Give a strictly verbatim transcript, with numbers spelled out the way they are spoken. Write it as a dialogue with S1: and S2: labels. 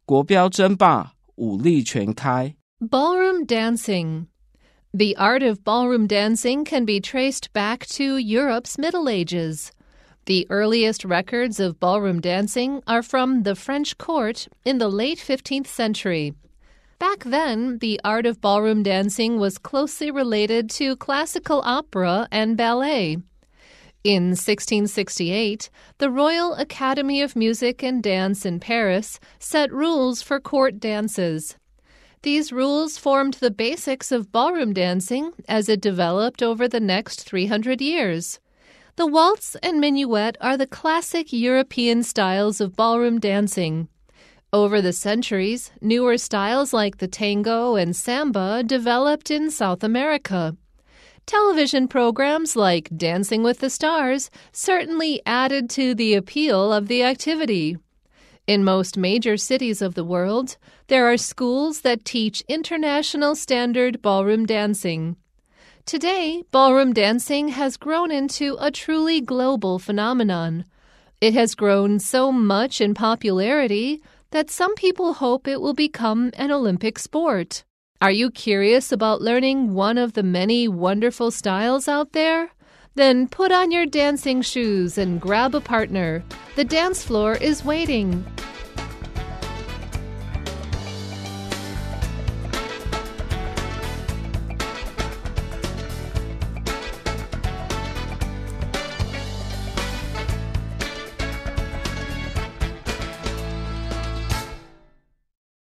S1: 国标争霸，武力全开。
S2: Ballroom dancing. The art of ballroom dancing can be traced back to Europe's Middle Ages. The earliest records of ballroom dancing are from the French court in the late fifteenth century. Back then, the art of ballroom dancing was closely related to classical opera and ballet. In sixteen sixty-eight, the Royal Academy of Music and Dance in Paris set rules for court dances. These rules formed the basics of ballroom dancing as it developed over the next three hundred years. The waltz and minuet are the classic European styles of ballroom dancing. Over the centuries, newer styles like the tango and samba developed in South America. Television programs like Dancing with the Stars certainly added to the appeal of the activity. In most major cities of the world, there are schools that teach international standard ballroom dancing. Today, ballroom dancing has grown into a truly global phenomenon. It has grown so much in popularity that some people hope it will become an Olympic sport. Are you curious about learning one of the many wonderful styles out there? Then put on your dancing shoes and grab a partner. The dance floor is waiting.